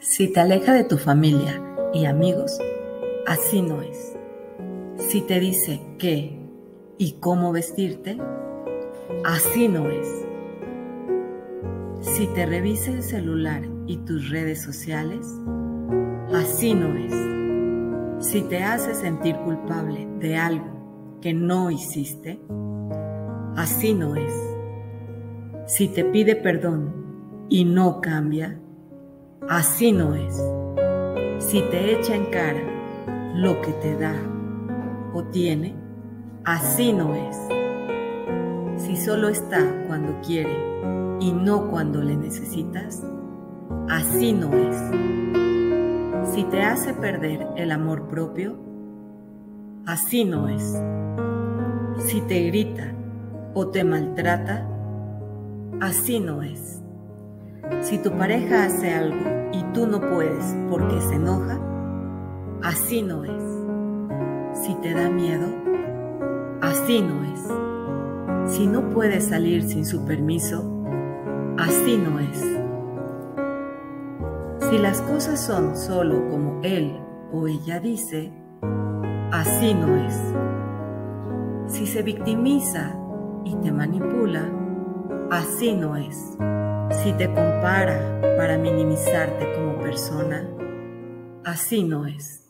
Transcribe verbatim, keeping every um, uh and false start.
Si te aleja de tu familia y amigos, así no es. Si te dice qué y cómo vestirte, así no es. Si te revisa el celular y tus redes sociales, así no es. Si te hace sentir culpable de algo que no hiciste, así no es. Si te pide perdón y no cambia, así no es. Si te echa en cara lo que te da o tiene, así no es. Si solo está cuando quiere y no cuando le necesitas, así no es. Si te hace perder el amor propio, así no es. Si te grita o te maltrata, así no es. Si tu pareja hace algo y tú no puedes porque se enoja, así no es. Si te da miedo, así no es. Si no puedes salir sin su permiso, así no es. Si las cosas son solo como él o ella dice, así no es. Si se victimiza y te manipula, así no es. Si te compara para minimizarte como persona, así no es.